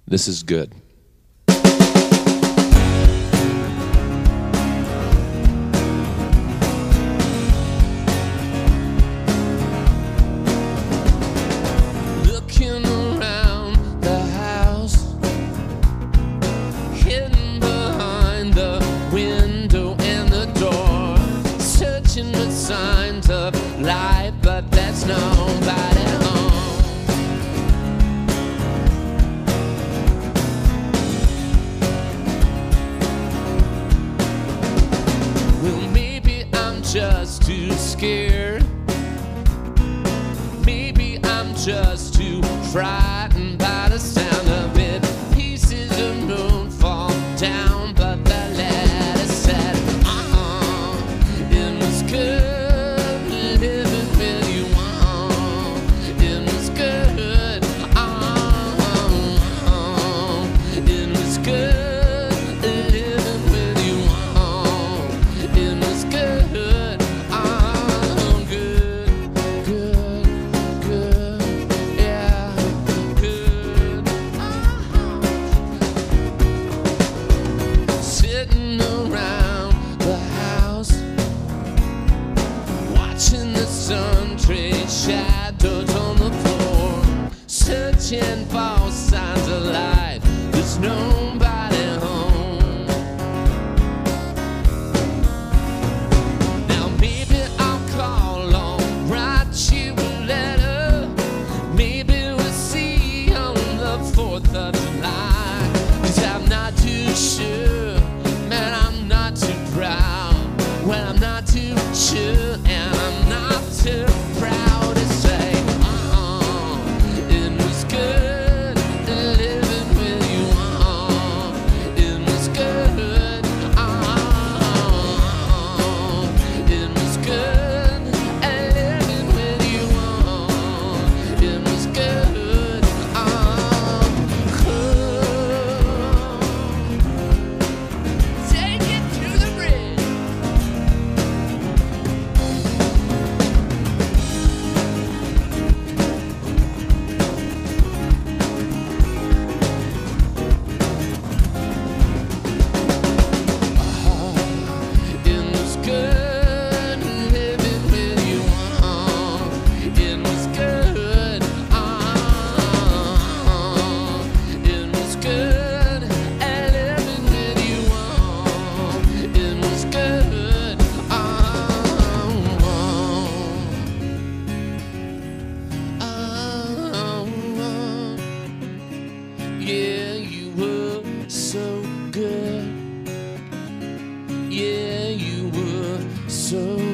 This is good. Looking around the house, hidden behind the window and the door, searching for signs of life, but there's nobody home. Well, maybe I'm just too scared. Maybe I'm just too frightened by the sound of it. Pieces of moon fall down, but the letter said, it was good living with you. It was good. It was good living with you. It was good. Good, good, yeah, good. Sitting around the house, watching the sun trade shadows on the floor, searching for signs of life. There's nobody home. Now maybe I'll call or write you a letter. Maybe we'll see on the 4th of July. 'Cause I'm not too sure, man, I'm not too proud. Well, I'm not too sure, and I'm not too proud to say, it was good living with you. It was good. It was good living with you. It was good. Take it to the bridge. It was good living with you. It was good. It was good living with you. It was good. Yeah, you were so good. Yeah, you were so